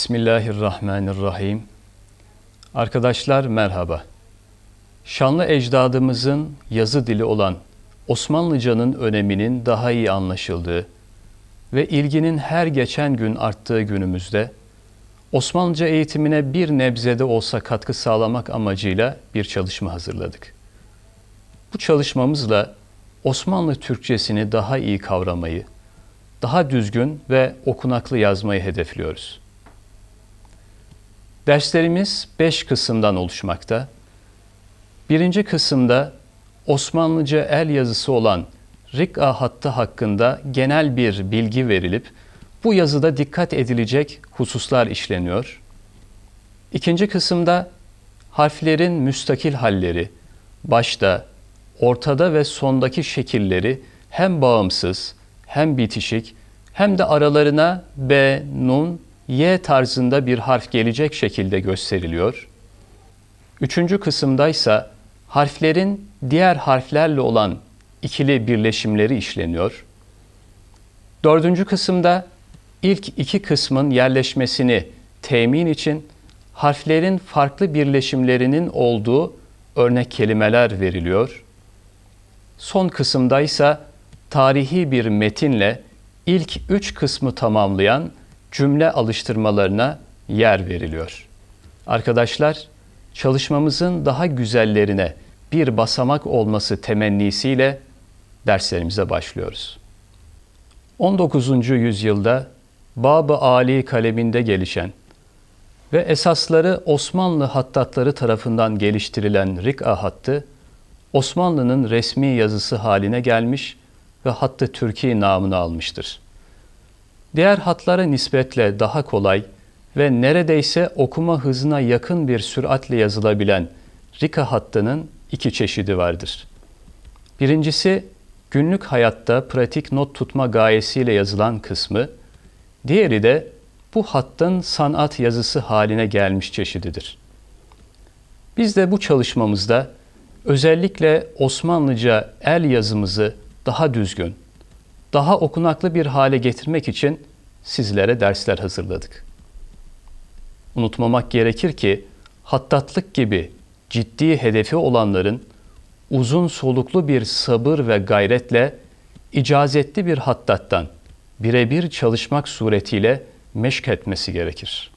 Bismillahirrahmanirrahim. Arkadaşlar merhaba. Şanlı ecdadımızın yazı dili olan Osmanlıcanın öneminin daha iyi anlaşıldığı ve ilginin her geçen gün arttığı günümüzde Osmanlıca eğitimine bir nebzede olsa katkı sağlamak amacıyla bir çalışma hazırladık. Bu çalışmamızla Osmanlı Türkçesini daha iyi kavramayı, daha düzgün ve okunaklı yazmayı hedefliyoruz. Derslerimiz 5 kısımdan oluşmakta. Birinci kısımda Osmanlıca el yazısı olan Rik'a hattı hakkında genel bir bilgi verilip bu yazıda dikkat edilecek hususlar işleniyor. İkinci kısımda harflerin müstakil halleri, başta, ortada ve sondaki şekilleri hem bağımsız, hem bitişik, hem de aralarına B, Nun, Y tarzında bir harf gelecek şekilde gösteriliyor. Üçüncü kısımdaysa harflerin diğer harflerle olan ikili birleşimleri işleniyor. Dördüncü kısımda ilk iki kısmın yerleşmesini temin için harflerin farklı birleşimlerinin olduğu örnek kelimeler veriliyor. Son kısımdaysa tarihi bir metinle ilk üç kısmı tamamlayan cümle alıştırmalarına yer veriliyor. Arkadaşlar, çalışmamızın daha güzellerine bir basamak olması temennisiyle derslerimize başlıyoruz. 19. yüzyılda Bab-ı Ali kaleminde gelişen ve esasları Osmanlı hattatları tarafından geliştirilen Rik'a hattı, Osmanlı'nın resmi yazısı haline gelmiş ve Hattı Türki namını almıştır. Diğer hatlara nispetle daha kolay ve neredeyse okuma hızına yakın bir süratle yazılabilen Rik'a hattının iki çeşidi vardır. Birincisi, günlük hayatta pratik not tutma gayesiyle yazılan kısmı, diğeri de bu hattın sanat yazısı haline gelmiş çeşididir. Biz de bu çalışmamızda özellikle Osmanlıca el yazımızı daha düzgün, daha okunaklı bir hale getirmek için sizlere dersler hazırladık. Unutmamak gerekir ki hattatlık gibi ciddi hedefi olanların uzun soluklu bir sabır ve gayretle icazetli bir hattattan birebir çalışmak suretiyle meşk etmesi gerekir.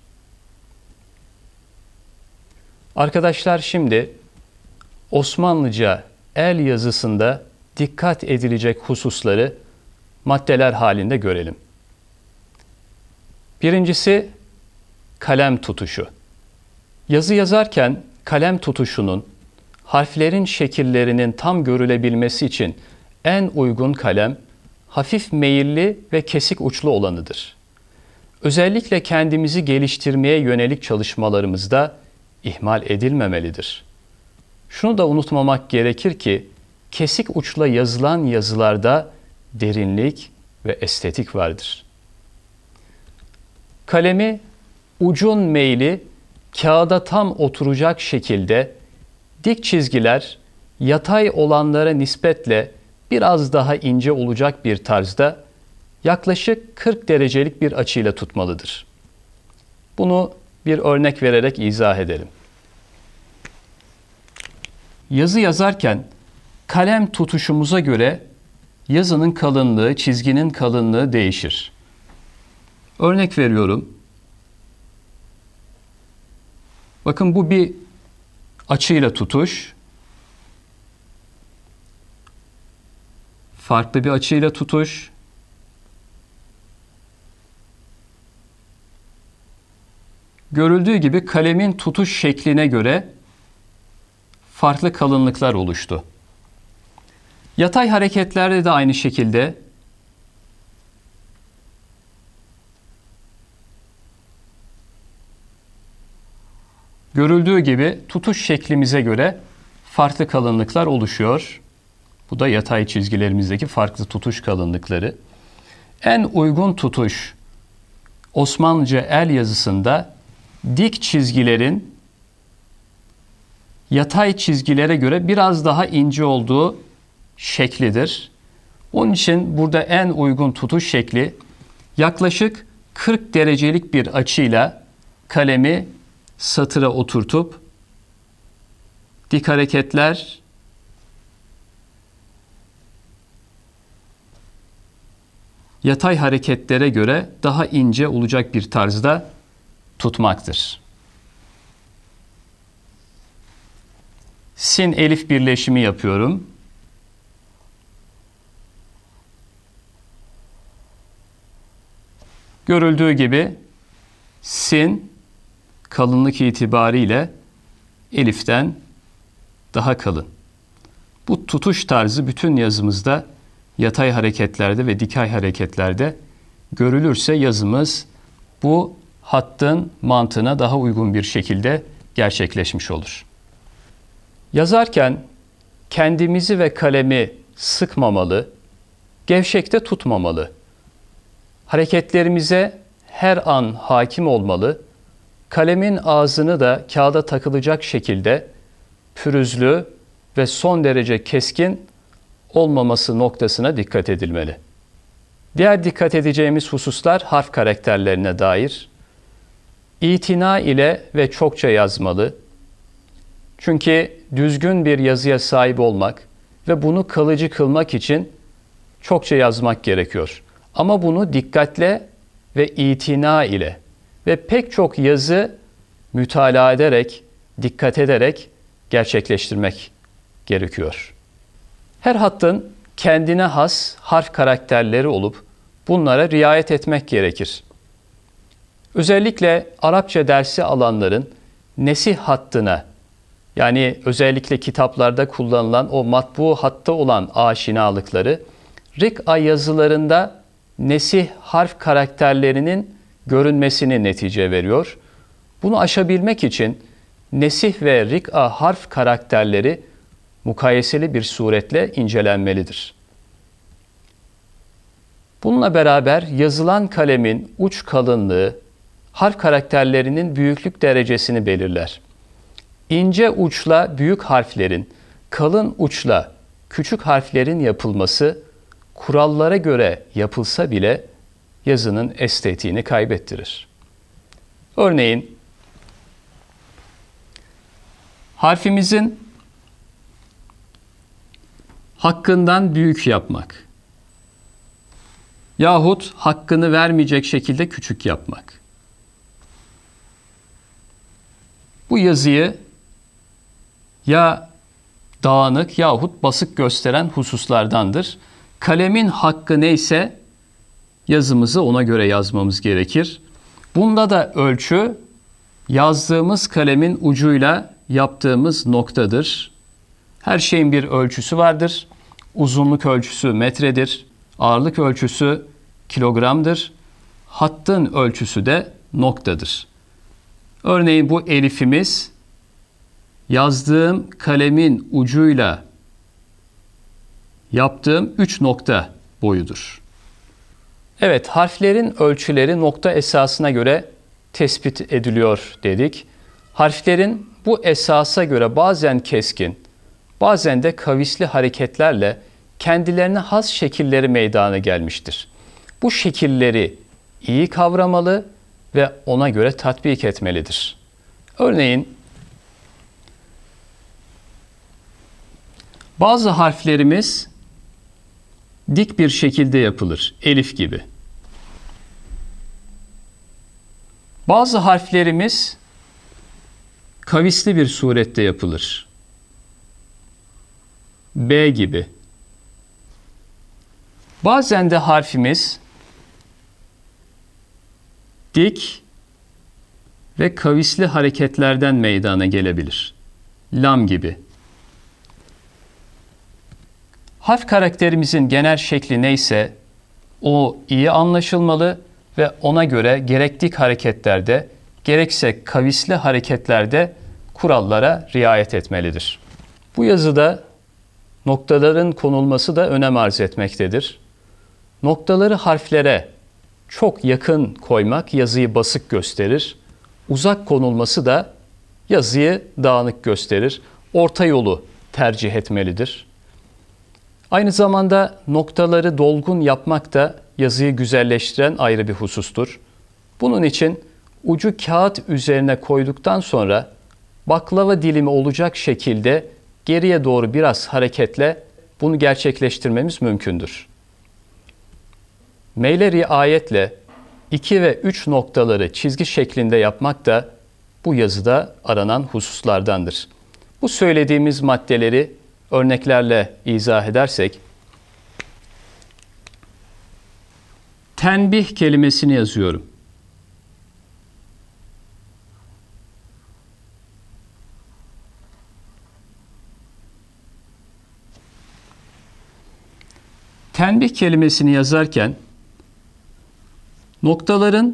Arkadaşlar, şimdi Osmanlıca el yazısında dikkat edilecek hususları maddeler halinde görelim. Birincisi, kalem tutuşu. Yazı yazarken kalem tutuşunun, harflerin şekillerinin tam görülebilmesi için en uygun kalem, hafif meyilli ve kesik uçlu olanıdır. Özellikle kendimizi geliştirmeye yönelik çalışmalarımızda ihmal edilmemelidir. Şunu da unutmamak gerekir ki, kesik uçla yazılan yazılarda derinlik ve estetik vardır. Kalemi ucun meyli kağıda tam oturacak şekilde dik çizgiler yatay olanlara nispetle biraz daha ince olacak bir tarzda yaklaşık 40 derecelik bir açıyla tutmalıdır. Bunu bir örnek vererek izah edelim. Yazı yazarken kalem tutuşumuza göre yazının kalınlığı, çizginin kalınlığı değişir. Örnek veriyorum. Bakın, bu bir açıyla tutuş. Farklı bir açıyla tutuş. Görüldüğü gibi kalemin tutuş şekline göre farklı kalınlıklar oluştu. Yatay hareketlerde de aynı şekilde görüldüğü gibi tutuş şeklimize göre farklı kalınlıklar oluşuyor. Bu da yatay çizgilerimizdeki farklı tutuş kalınlıkları. En uygun tutuş Osmanlıca el yazısında dik çizgilerin yatay çizgilere göre biraz daha ince olduğu şeklidir. Onun için burada en uygun tutuş şekli yaklaşık 40 derecelik bir açıyla kalemi satıra oturtup dik hareketler yatay hareketlere göre daha ince olacak bir tarzda tutmaktır. Sin elif birleşimi yapıyorum. Görüldüğü gibi sin kalınlık itibariyle eliften daha kalın. Bu tutuş tarzı bütün yazımızda yatay hareketlerde ve dikey hareketlerde görülürse yazımız bu hattın mantığına daha uygun bir şekilde gerçekleşmiş olur. Yazarken kendimizi ve kalemi sıkmamalı, gevşekte tutmamalı. Hareketlerimize her an hakim olmalı. Kalemin ağzını da kağıda takılacak şekilde pürüzlü ve son derece keskin olmaması noktasına dikkat edilmeli. Diğer dikkat edeceğimiz hususlar harf karakterlerine dair. İtina ile ve çokça yazmalı. Çünkü düzgün bir yazıya sahip olmak ve bunu kalıcı kılmak için çokça yazmak gerekiyor. Ama bunu dikkatle ve itina ile ve pek çok yazı mütalaa ederek, dikkat ederek gerçekleştirmek gerekiyor. Her hattın kendine has harf karakterleri olup bunlara riayet etmek gerekir. Özellikle Arapça dersi alanların nesih hattına, yani özellikle kitaplarda kullanılan o matbu hatta olan aşinalıkları, Rik'a yazılarında nesih harf karakterlerinin görünmesini netice veriyor. Bunu aşabilmek için nesih ve Rik'a harf karakterleri mukayeseli bir suretle incelenmelidir. Bununla beraber yazılan kalemin uç kalınlığı harf karakterlerinin büyüklük derecesini belirler. İnce uçla büyük harflerin, kalın uçla küçük harflerin yapılması kurallara göre yapılsa bile yazının estetiğini kaybettirir. Örneğin harfimizin hakkından büyük yapmak yahut hakkını vermeyecek şekilde küçük yapmak. Bu yazıyı ya dağınık yahut basık gösteren hususlardandır. Kalemin hakkı neyse yazımızı ona göre yazmamız gerekir. Bunda da ölçü yazdığımız kalemin ucuyla yaptığımız noktadır. Her şeyin bir ölçüsü vardır. Uzunluk ölçüsü metredir. Ağırlık ölçüsü kilogramdır. Hattın ölçüsü de noktadır. Örneğin bu elifimiz yazdığım kalemin ucuyla yaptığım 3 nokta boyudur. Evet, harflerin ölçüleri nokta esasına göre tespit ediliyor dedik. Harflerin bu esasa göre bazen keskin, bazen de kavisli hareketlerle kendilerine has şekilleri meydana gelmiştir. Bu şekilleri iyi kavramalı ve ona göre tatbik etmelidir. Örneğin bazı harflerimiz dik bir şekilde yapılır, elif gibi. Bazı harflerimiz kavisli bir surette yapılır, B gibi. Bazen de harfimiz dik ve kavisli hareketlerden meydana gelebilir, lam gibi. Harf karakterimizin genel şekli neyse o iyi anlaşılmalı ve ona göre gerek dik hareketlerde gerekse kavisli hareketlerde kurallara riayet etmelidir. Bu yazıda noktaların konulması da önem arz etmektedir. Noktaları harflere çok yakın koymak yazıyı basık gösterir. Uzak konulması da yazıyı dağınık gösterir. Orta yolu tercih etmelidir. Aynı zamanda noktaları dolgun yapmak da yazıyı güzelleştiren ayrı bir husustur. Bunun için ucu kağıt üzerine koyduktan sonra baklava dilimi olacak şekilde geriye doğru biraz hareketle bunu gerçekleştirmemiz mümkündür. Meyle riayetle 2 ve 3 noktaları çizgi şeklinde yapmak da bu yazıda aranan hususlardandır. Bu söylediğimiz maddeleri örneklerle izah edersek, tenbih kelimesini yazıyorum. Tenbih kelimesini yazarken noktaların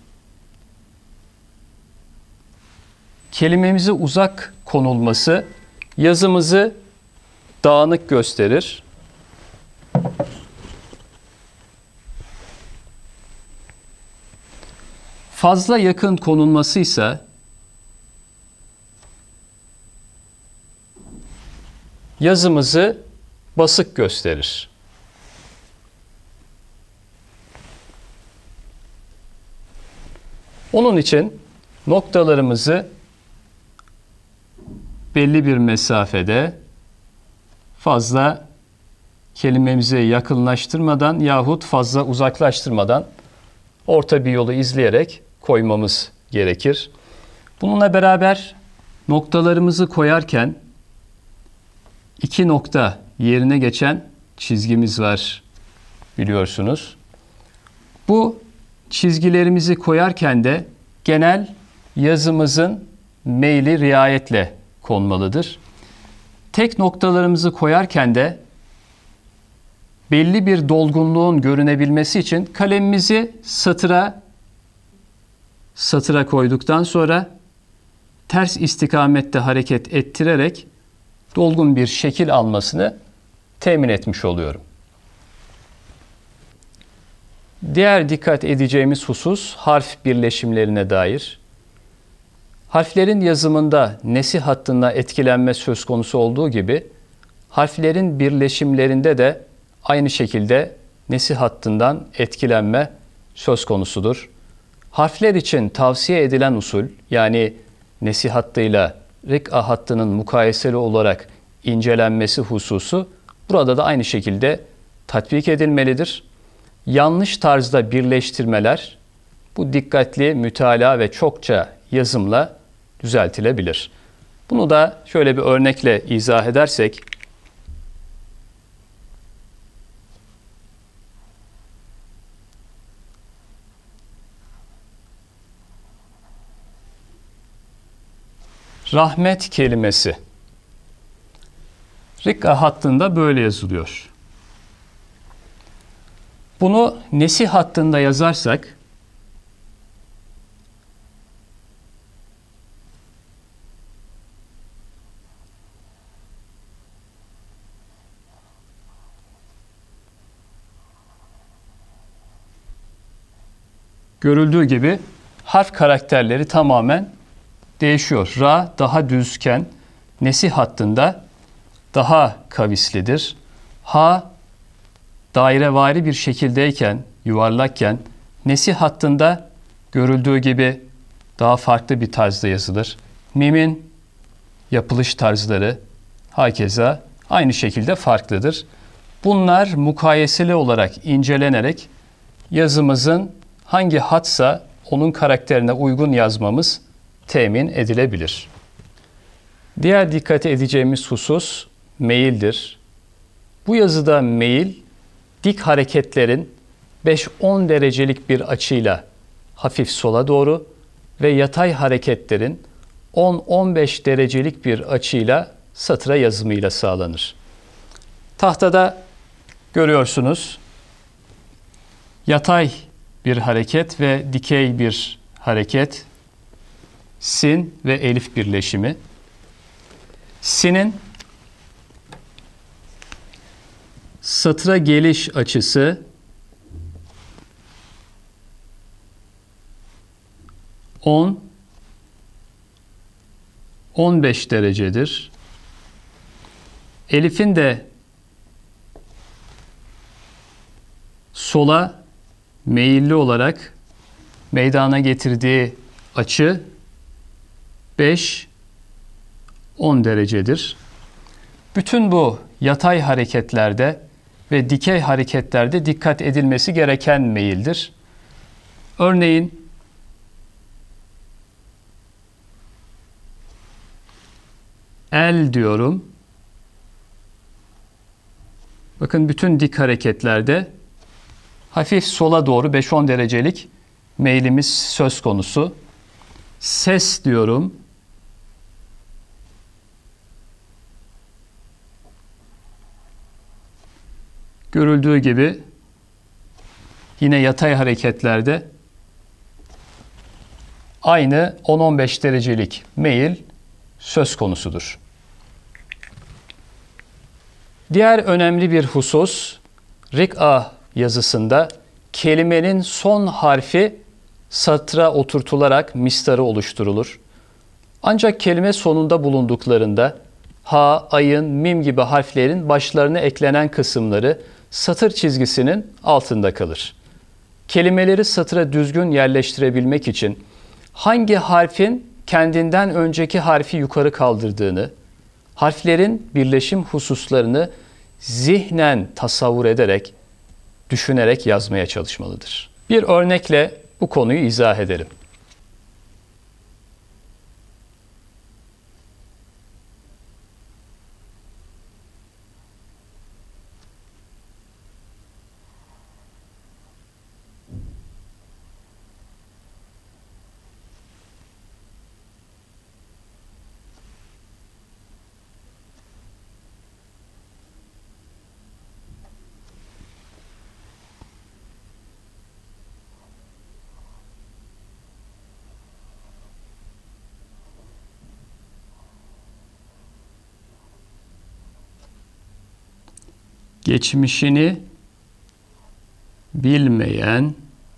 kelimemize uzak konulması yazımızı dağınık gösterir. Fazla yakın konulması ise yazımızı basık gösterir. Onun için noktalarımızı belli bir mesafede fazla kelimemizi yakınlaştırmadan yahut fazla uzaklaştırmadan orta bir yolu izleyerek koymamız gerekir. Bununla beraber noktalarımızı koyarken 2 nokta yerine geçen çizgimiz var biliyorsunuz. Bu çizgilerimizi koyarken de genel yazımızın meyli riayetle konmalıdır. Tek noktalarımızı koyarken de belli bir dolgunluğun görünebilmesi için kalemimizi satıra koyduktan sonra ters istikamette hareket ettirerek dolgun bir şekil almasını temin etmiş oluyorum. Diğer dikkat edeceğimiz husus harf birleşimlerine dair. Harflerin yazımında nesih hattına etkilenme söz konusu olduğu gibi harflerin birleşimlerinde de aynı şekilde nesih hattından etkilenme söz konusudur. Harfler için tavsiye edilen usul, yani nesih hattıyla rik'a hattının mukayeseli olarak incelenmesi hususu burada da aynı şekilde tatbik edilmelidir. Yanlış tarzda birleştirmeler bu dikkatli mütalaa ve çokça yazımla düzeltilebilir. Bunu da şöyle bir örnekle izah edersek, rahmet kelimesi rik'a hattında böyle yazılıyor. Bunu nesih hattında yazarsak görüldüğü gibi harf karakterleri tamamen değişiyor. Ra daha düzken nesih hattında daha kavislidir. Ha dairevari bir şekildeyken, yuvarlakken nesih hattında görüldüğü gibi daha farklı bir tarzda yazılır. Mim'in yapılış tarzları hakeza aynı şekilde farklıdır. Bunlar mukayeseli olarak incelenerek yazımızın hangi hatsa onun karakterine uygun yazmamız temin edilebilir. Diğer dikkat edeceğimiz husus meyildir. Bu yazıda meyil, dik hareketlerin 5-10 derecelik bir açıyla hafif sola doğru ve yatay hareketlerin 10-15 derecelik bir açıyla satıra yazımıyla sağlanır. Tahtada görüyorsunuz yatay bir hareket ve dikey bir hareket, sin ve elif birleşimi. Sinin satıra geliş açısı 10-15 derecedir. Elif'in de sola meyilli olarak meydana getirdiği açı 5, 10 derecedir. Bütün bu yatay hareketlerde ve dikey hareketlerde dikkat edilmesi gereken meyildir. Örneğin el diyorum. Bakın bütün dik hareketlerde hafif sola doğru 5-10 derecelik meylimiz söz konusu. Ses diyorum. Görüldüğü gibi yine yatay hareketlerde aynı 10-15 derecelik meyil söz konusudur. Diğer önemli bir husus, Rik'a yazısında kelimenin son harfi satıra oturtularak mistarı oluşturulur. Ancak kelime sonunda bulunduklarında ha, ayın, mim gibi harflerin başlarına eklenen kısımları satır çizgisinin altında kalır. Kelimeleri satıra düzgün yerleştirebilmek için hangi harfin kendinden önceki harfi yukarı kaldırdığını, harflerin birleşim hususlarını zihnen tasavvur ederek, düşünerek yazmaya çalışmalıdır. Bir örnekle bu konuyu izah ederim. Geçmişini bilmeyen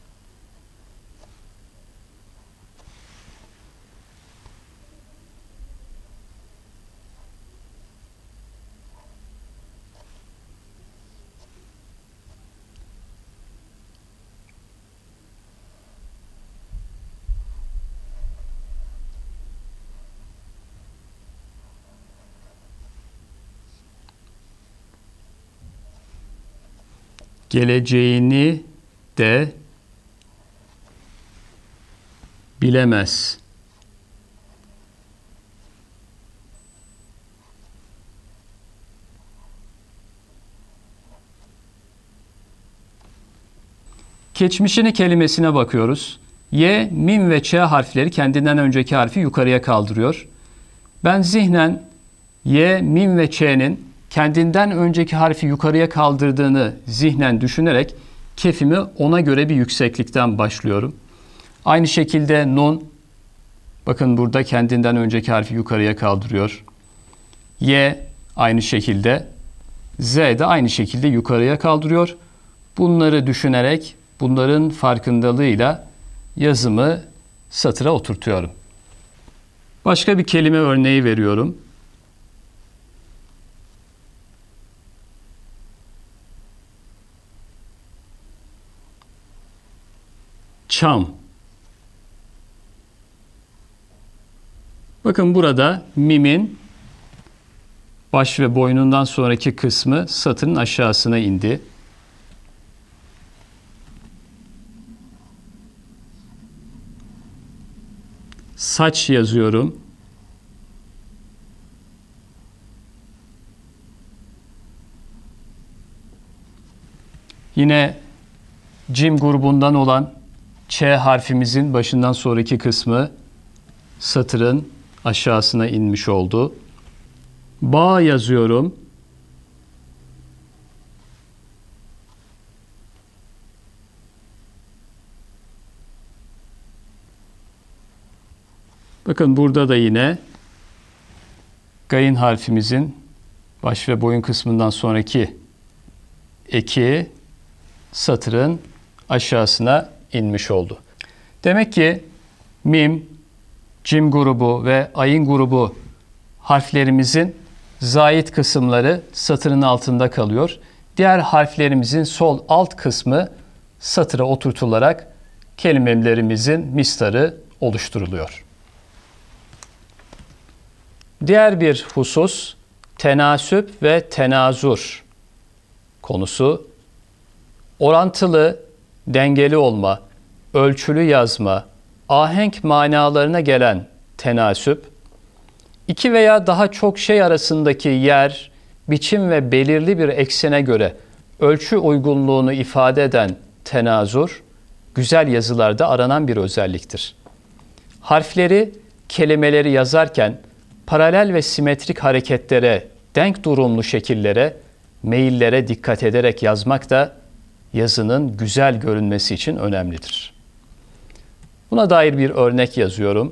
geleceğini de bilemez. Geçmişini kelimesine bakıyoruz. Y, mim ve ç harfleri kendinden önceki harfi yukarıya kaldırıyor. Ben zihnen Y, mim ve ç'nin kendinden önceki harfi yukarıya kaldırdığını zihnen düşünerek kefimi ona göre bir yükseklikten başlıyorum. Aynı şekilde nun, bakın burada kendinden önceki harfi yukarıya kaldırıyor. Y aynı şekilde, Z de aynı şekilde yukarıya kaldırıyor. Bunları düşünerek, bunların farkındalığıyla yazımı satıra oturtuyorum. Başka bir kelime örneği veriyorum. Çam. Bakın burada mimin baş ve boynundan sonraki kısmı satırın aşağısına indi. Saç yazıyorum. Yine cim grubundan olan Ç harfimizin başından sonraki kısmı satırın aşağısına inmiş oldu. Bağ yazıyorum. Bakın burada da yine gayın harfimizin baş ve boyun kısmından sonraki eki satırın aşağısına inmiş oldu. Demek ki mim, cim grubu ve ayın grubu harflerimizin zayit kısımları satırın altında kalıyor. Diğer harflerimizin sol alt kısmı satıra oturtularak kelimelerimizin mistarı oluşturuluyor. Diğer bir husus tenasüp ve tenazur konusu. Orantılı, dengeli olma, ölçülü yazma, ahenk manalarına gelen tenasüp, iki veya daha çok şey arasındaki yer, biçim ve belirli bir eksene göre ölçü uygunluğunu ifade eden tenazur, güzel yazılarda aranan bir özelliktir. Harfleri, kelimeleri yazarken paralel ve simetrik hareketlere, denk durumlu şekillere, meyillere dikkat ederek yazmak da yazının güzel görünmesi için önemlidir. Buna dair bir örnek yazıyorum.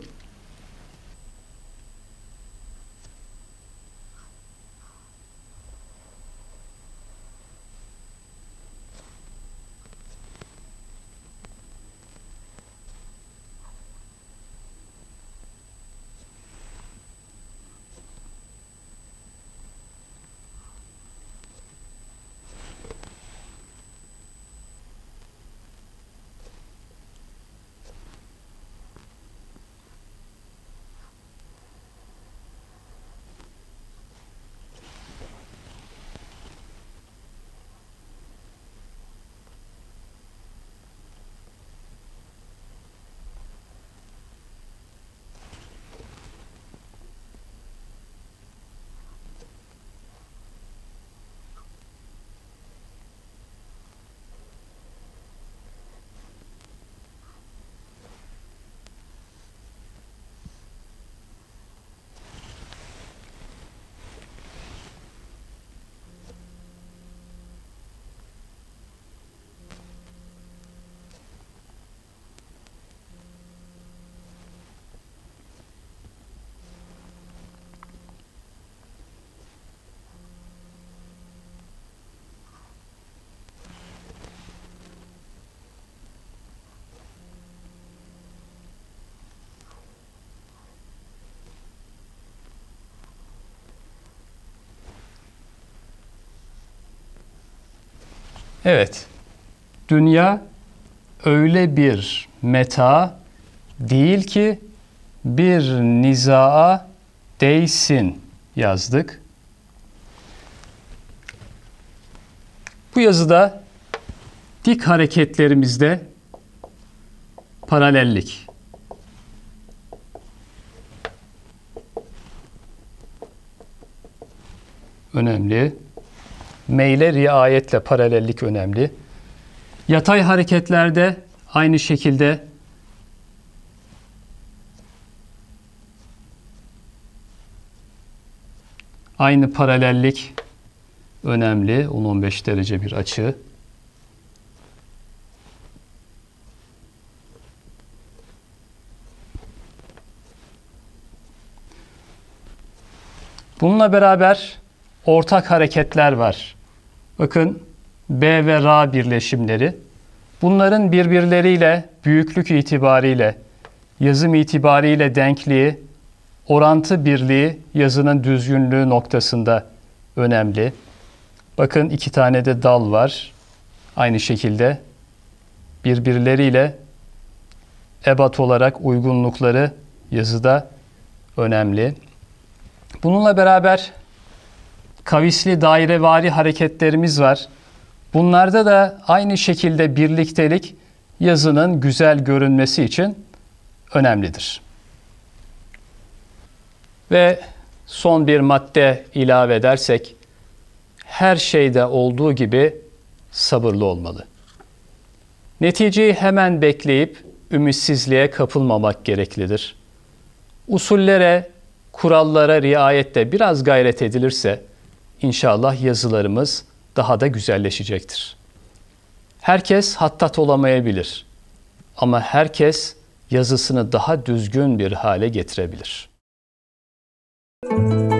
Evet, dünya öyle bir meta değil ki bir nizaa değsin yazdık. Bu yazıda dik hareketlerimizde paralellik. Önemli. Meyle riayetle paralellik önemli. Yatay hareketlerde aynı şekilde aynı paralellik önemli. 10-15 derece bir açı. Bununla beraber ortak hareketler var. Bakın B ve Ra birleşimleri. Bunların birbirleriyle büyüklük itibariyle, yazım itibariyle denkliği, orantı birliği yazının düzgünlüğü noktasında önemli. Bakın iki tane de dal var. Aynı şekilde birbirleriyle ebat olarak uygunlukları yazıda önemli. Bununla beraber kavisli dairevari hareketlerimiz var. Bunlarda da aynı şekilde birliktelik yazının güzel görünmesi için önemlidir. Ve son bir madde ilave edersek, her şeyde olduğu gibi sabırlı olmalı. Neticeyi hemen bekleyip ümitsizliğe kapılmamak gereklidir. Usullere, kurallara riayetle biraz gayret edilirse İnşallah yazılarımız daha da güzelleşecektir. Herkes hattat olamayabilir ama herkes yazısını daha düzgün bir hale getirebilir.